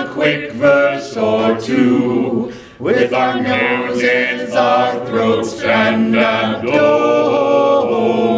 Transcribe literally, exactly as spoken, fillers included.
a quick verse or two, with our noses, our throats, and abdo.